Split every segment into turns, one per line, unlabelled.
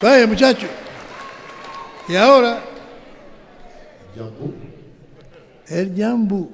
Vaya, muchacho. Y ahora, el Yambú.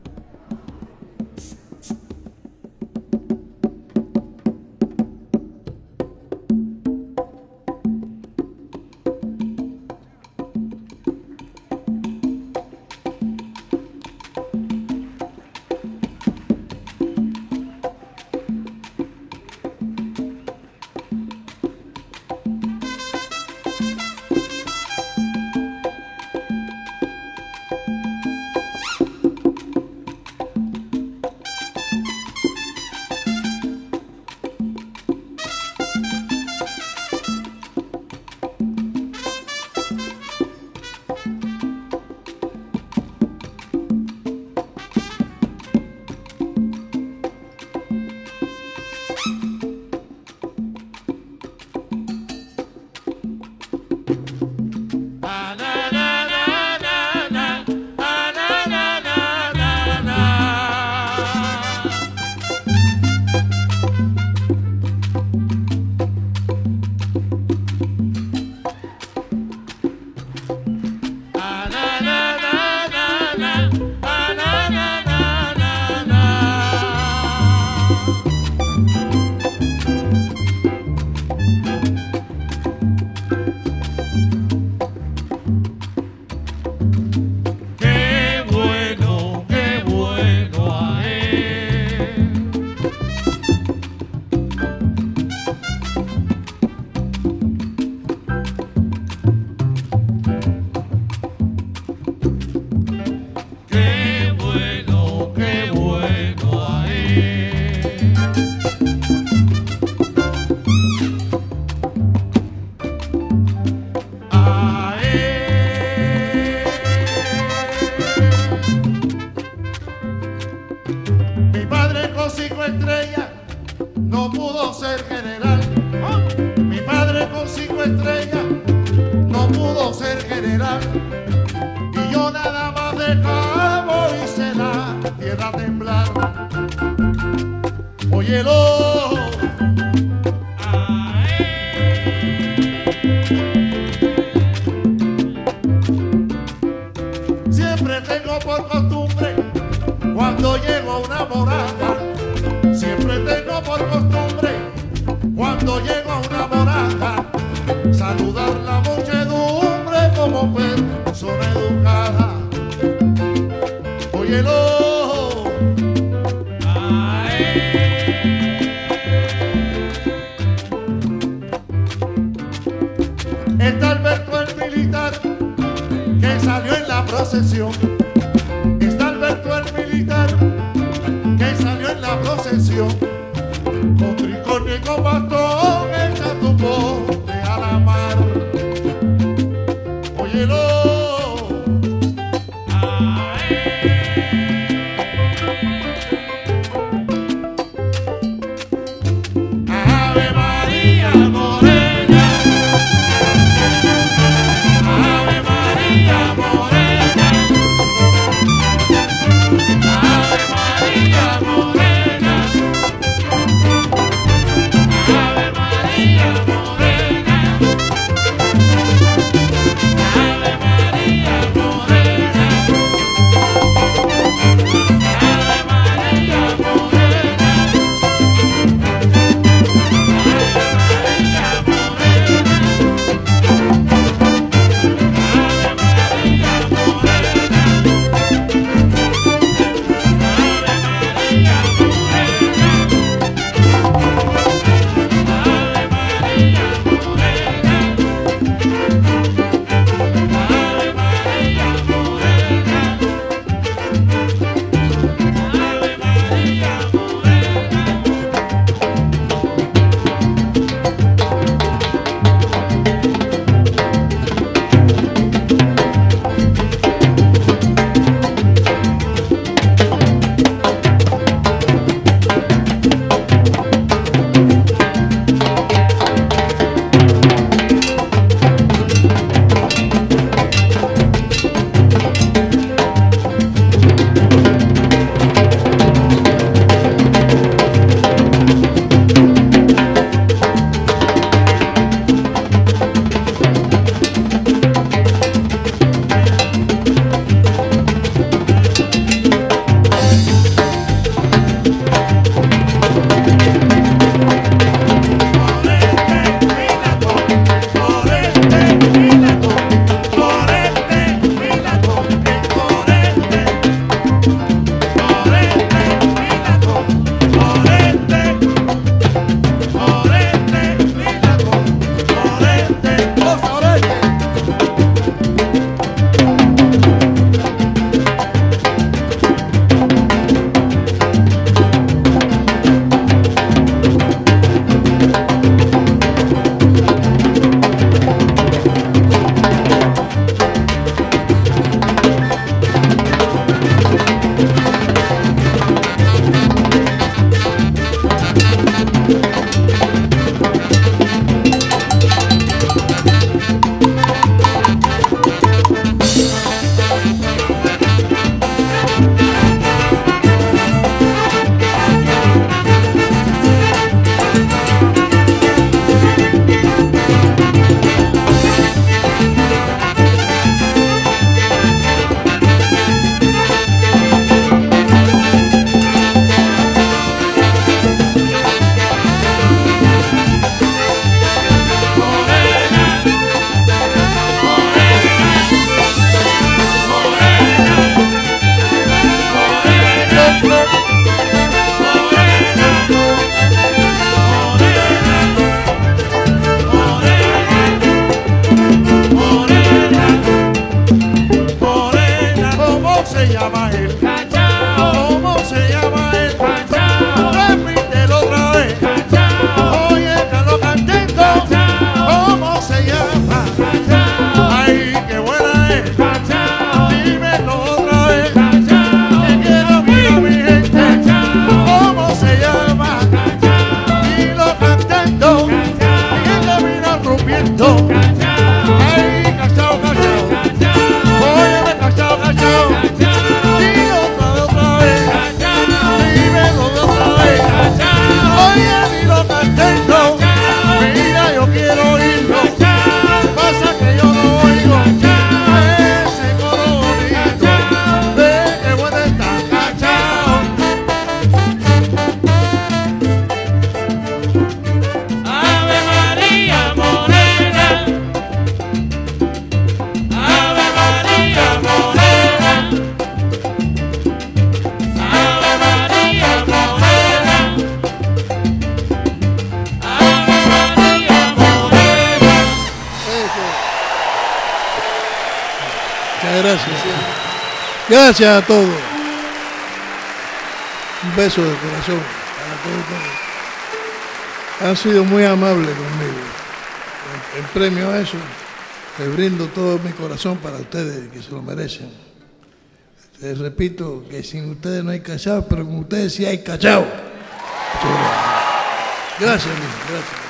No pudo ser general. Mi padre con 5 estrellas no pudo ser general. Y yo nada más de cabo hice la tierra temblar. Óyelo. Siempre tengo por costumbre cuando llego a una morada. Siempre tengo por costumbre, cuando llego a una morada, saludar la muchedumbre como persona educada. Óyelo. Está Alberto el militar, que salió en la procesión. Está Alberto el militar, que salió en la procesión, con tricornio y con bastón, echando pote a la mar. Óyelo. Ave María Morena, Ave María Morena, Ave María Morena.
gracias. Gracias a todos. Un beso de corazón para todos ustedes. Han sido muy amables conmigo. En premio a eso, les brindo todo mi corazón para ustedes, que se lo merecen. Les repito que sin ustedes no hay cachao, pero con ustedes sí hay cachao. Gracias, gracias.